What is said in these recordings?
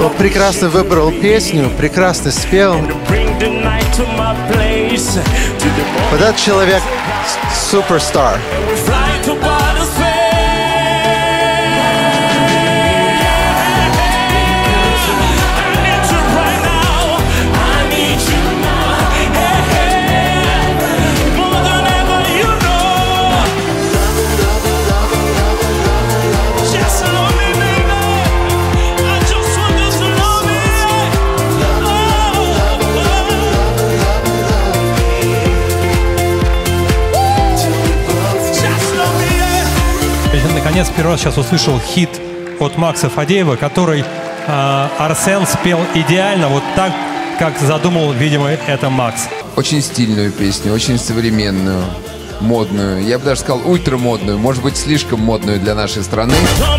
что прекрасно выбрал песню, прекрасно спел. Вот этот человек суперстар. Наконец, первый раз сейчас услышал хит от Макса Фадеева, который Арсен спел идеально, вот так, как задумал, видимо, это Макс. Очень стильную песню, очень современную, модную. Я бы даже сказал, ультрамодную, может быть, слишком модную для нашей страны.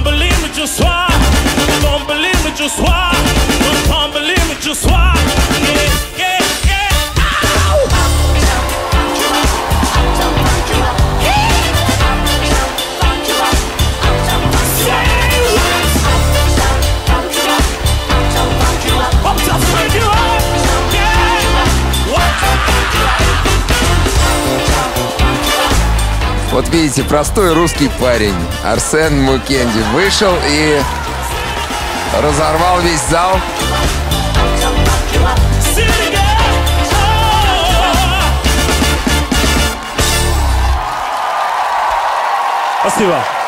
Вот видите, простой русский парень Арсен Мукенди вышел и разорвал весь зал. Спасибо.